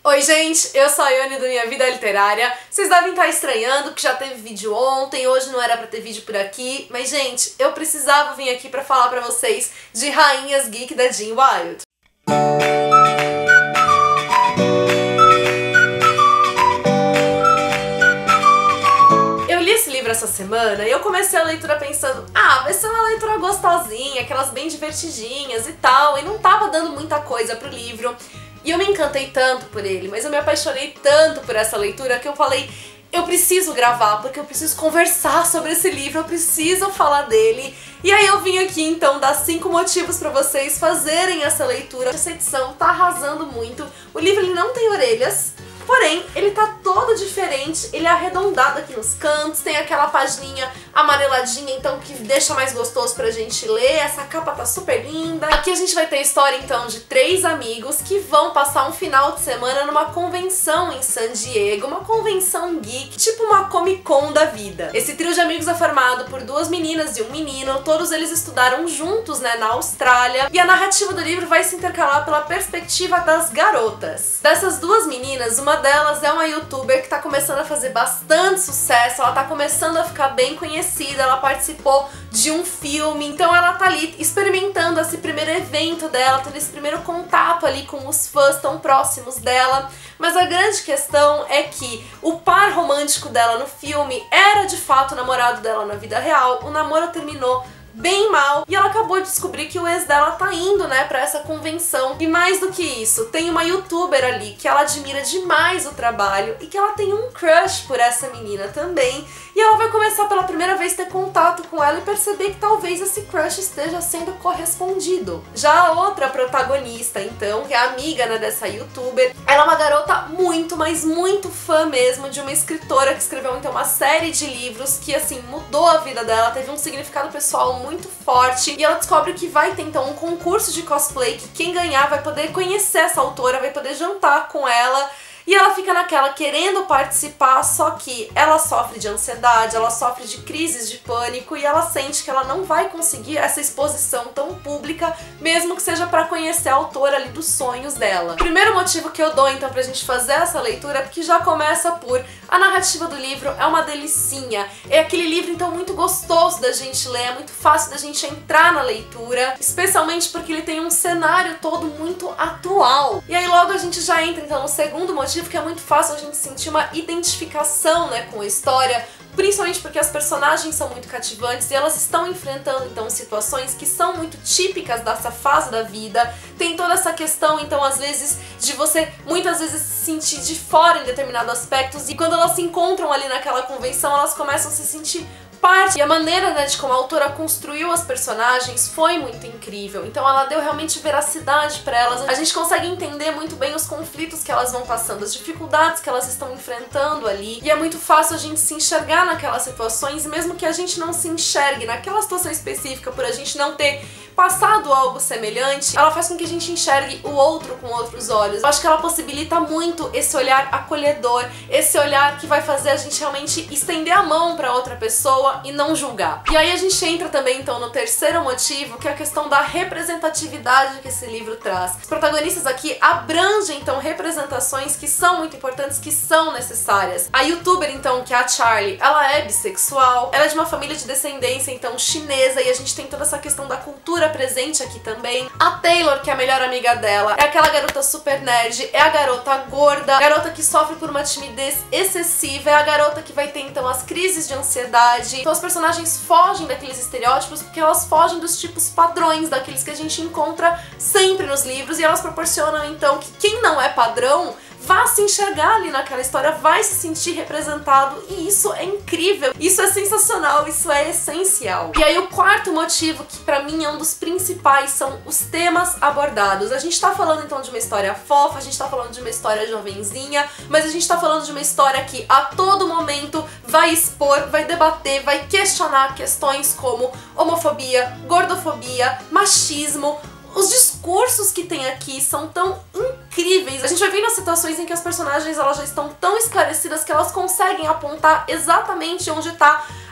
Oi gente, eu sou a Ione do Minha Vida Literária. Vocês devem estar estranhando que já teve vídeo ontem, hoje não era pra ter vídeo por aqui, mas gente, eu precisava vir aqui pra falar pra vocês de Rainhas Geek da Jean Wilde. Eu li esse livro essa semana e eu comecei a leitura pensando, vai ser uma leitura gostosinha, aquelas bem divertidinhas e tal, e não tava dando muita coisa pro livro. E eu me encantei tanto por ele, mas eu me apaixonei tanto por essa leitura que eu falei, eu preciso gravar, porque eu preciso conversar sobre esse livro, eu preciso falar dele. E aí eu vim aqui então dar 5 motivos pra vocês fazerem essa leitura. Essa edição tá arrasando muito, o livro ele não tem orelhas, porém, ele tá todo diferente, ele é arredondado aqui nos cantos, tem aquela pagininha amareladinha, então que deixa mais gostoso pra gente ler, essa capa tá super linda. Aqui a gente vai ter a história então de 3 amigos que vão passar um final de semana numa convenção em San Diego, uma convenção geek, tipo uma Comic Con da vida. Esse trio de amigos é formado por 2 meninas e um menino, todos eles estudaram juntos, né, na Austrália, e a narrativa do livro vai se intercalar pela perspectiva das garotas. Dessas 2 meninas, uma delas é uma youtuber que tá começando a fazer bastante sucesso, ela tá começando a ficar bem conhecida, ela participou de um filme, então ela tá ali experimentando esse primeiro evento dela, tendo esse primeiro contato ali com os fãs tão próximos dela. Mas a grande questão é que o par romântico dela no filme era de fato o namorado dela na vida real, o namoro terminou bem mal, e ela acabou de descobrir que o ex dela tá indo, né, pra essa convenção. E mais do que isso, tem uma youtuber ali que ela admira demais o trabalho e que ela tem um crush por essa menina também, e ela vai começar pela primeira vez a ter contato com ela e perceber que talvez esse crush esteja sendo correspondido. Já a outra protagonista, então, que é a amiga, né, dessa youtuber, ela é uma garota muito, mas muito fã mesmo de uma escritora que escreveu então uma série de livros que, assim, mudou a vida dela, teve um significado pessoal muito forte, e ela descobre que vai ter então um concurso de cosplay que quem ganhar vai poder conhecer essa autora, vai poder jantar com ela. E ela fica naquela querendo participar, só que ela sofre de ansiedade, ela sofre de crises de pânico e ela sente que ela não vai conseguir essa exposição tão pública, mesmo que seja pra conhecer a autora ali dos sonhos dela. O primeiro motivo que eu dou então pra gente fazer essa leitura é porque já começa por a narrativa do livro é uma delicinha. É aquele livro então muito gostoso da gente ler, é muito fácil da gente entrar na leitura, especialmente porque ele tem um cenário todo muito atual. E aí logo a gente já entra então no segundo motivo, que é muito fácil a gente sentir uma identificação, né, com a história, principalmente porque as personagens são muito cativantes e elas estão enfrentando então situações que são muito típicas dessa fase da vida. Tem toda essa questão então às vezes de você muitas vezes se sentir de fora em determinados aspectos, e quando elas se encontram ali naquela convenção elas começam a se sentir parte. E a maneira, né, de como a autora construiu as personagens foi muito incrível, então ela deu realmente veracidade pra elas. A gente consegue entender muito bem os conflitos que elas vão passando, as dificuldades que elas estão enfrentando ali, e é muito fácil a gente se enxergar naquelas situações, e mesmo que a gente não se enxergue naquela situação específica por a gente não ter passado algo semelhante, ela faz com que a gente enxergue o outro com outros olhos. Eu acho que ela possibilita muito esse olhar acolhedor, esse olhar que vai fazer a gente realmente estender a mão pra outra pessoa e não julgar. E aí a gente entra também então no terceiro motivo, que é a questão da representatividade que esse livro traz. Os protagonistas aqui abrangem então representações que são muito importantes, que são necessárias. A youtuber então, que é a Charlie, ela é bissexual, ela é de uma família de descendência então chinesa, e a gente tem toda essa questão da cultura presente aqui também. A Taylor, que é a melhor amiga dela, é aquela garota super nerd, é a garota gorda, a garota que sofre por uma timidez excessiva, é a garota que vai ter então as crises de ansiedade. Então os personagens fogem daqueles estereótipos porque elas fogem dos tipos padrões, daqueles que a gente encontra sempre nos livros, e elas proporcionam então que quem não é padrão vá se enxergar ali naquela história, vai se sentir representado, e isso é incrível, isso é sensacional, isso é essencial. E aí o quarto motivo, que pra mim é um dos principais, são os temas abordados. A gente tá falando então de uma história fofa, a gente tá falando de uma história jovenzinha, mas a gente tá falando de uma história que a todo momento vai expor, vai debater, vai questionar questões como homofobia, gordofobia, machismo. Os discursos que tem aqui são tão incríveis. A gente vai vendo as situações em que as personagens elas já estão tão esclarecidas que elas conseguem apontar exatamente onde está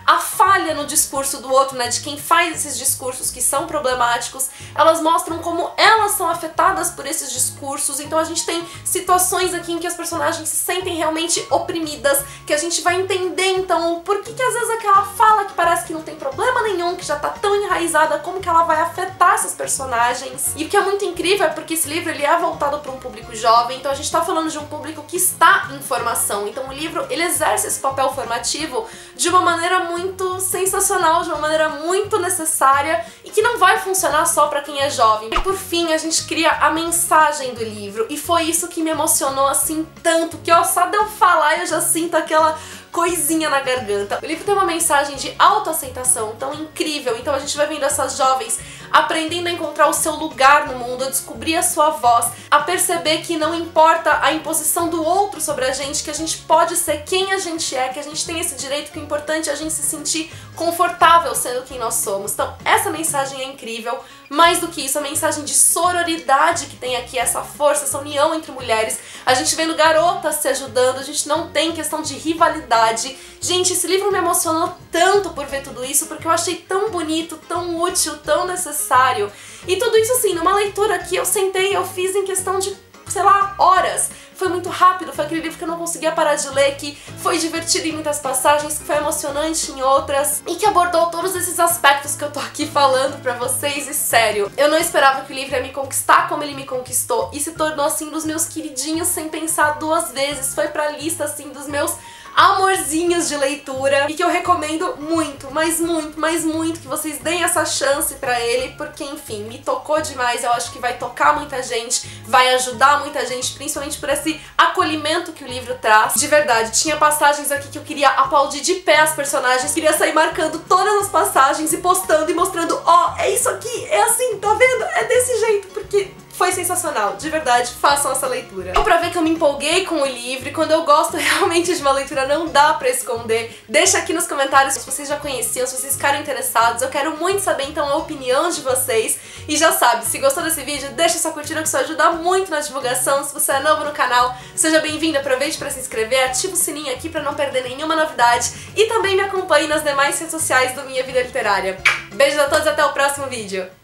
a falha no discurso do outro, né, de quem faz esses discursos que são problemáticos. Elas mostram como elas são afetadas por esses discursos, então a gente tem situações aqui em que as personagens se sentem realmente oprimidas, que a gente vai entender então por que às vezes aquela fala que parece que não tem problema nenhum, que já tá tão enraizada, como que ela vai afetar essas personagens. E o que é muito incrível é porque esse livro ele é voltado para um público jovem, então a gente tá falando de um público que está em formação, então o livro ele exerce esse papel formativo de uma maneira muito sensacional, de uma maneira muito necessária e que não vai funcionar só pra quem é jovem. E por fim, a gente cria a mensagem do livro e foi isso que me emocionou assim tanto, que ó, só de eu falar eu já sinto aquela coisinha na garganta. O livro tem uma mensagem de autoaceitação tão incrível, então a gente vai vendo essas jovens aprendendo a encontrar o seu lugar no mundo, a descobrir a sua voz, a perceber que não importa a imposição do outro sobre a gente, que a gente pode ser quem a gente é, que a gente tem esse direito, que o importante é a gente se sentir confortável sendo quem nós somos. Então essa mensagem é incrível. Mais do que isso, a mensagem de sororidade que tem aqui, essa força, essa união entre mulheres, a gente vendo garotas se ajudando, a gente não tem questão de rivalidade. Gente, esse livro me emocionou tanto por ver tudo isso, porque eu achei tão bonito, tão útil, tão necessário. E tudo isso assim, numa leitura que eu sentei, eu fiz em questão de, sei lá, horas. Foi muito rápido, foi aquele livro que eu não conseguia parar de ler, que foi divertido em muitas passagens, que foi emocionante em outras, e que abordou todos esses aspectos que eu tô aqui falando pra vocês, e sério, eu não esperava que o livro ia me conquistar como ele me conquistou, e se tornou assim dos meus queridinhos sem pensar duas vezes, foi pra lista assim dos meus amorzinhos de leitura e que eu recomendo muito, mas muito que vocês deem essa chance pra ele, porque enfim, me tocou demais, eu acho que vai tocar muita gente, vai ajudar muita gente, principalmente por esse acolhimento que o livro traz. De verdade, tinha passagens aqui que eu queria aplaudir de pé as personagens, queria sair marcando todas as passagens e postando e mostrando, ó, é isso aqui, é assim, tá vendo? É desse jeito, porque foi sensacional, de verdade, façam essa leitura. Deu pra ver que eu me empolguei com o livro e quando eu gosto realmente de uma leitura não dá pra esconder. Deixa aqui nos comentários se vocês já conheciam, se vocês ficaram interessados, eu quero muito saber então a opinião de vocês. E já sabe, se gostou desse vídeo, deixa sua curtida que isso ajuda muito na divulgação. Se você é novo no canal, seja bem-vindo, aproveite pra se inscrever, ativa o sininho aqui pra não perder nenhuma novidade e também me acompanhe nas demais redes sociais do Minha Vida Literária. Beijos a todos e até o próximo vídeo!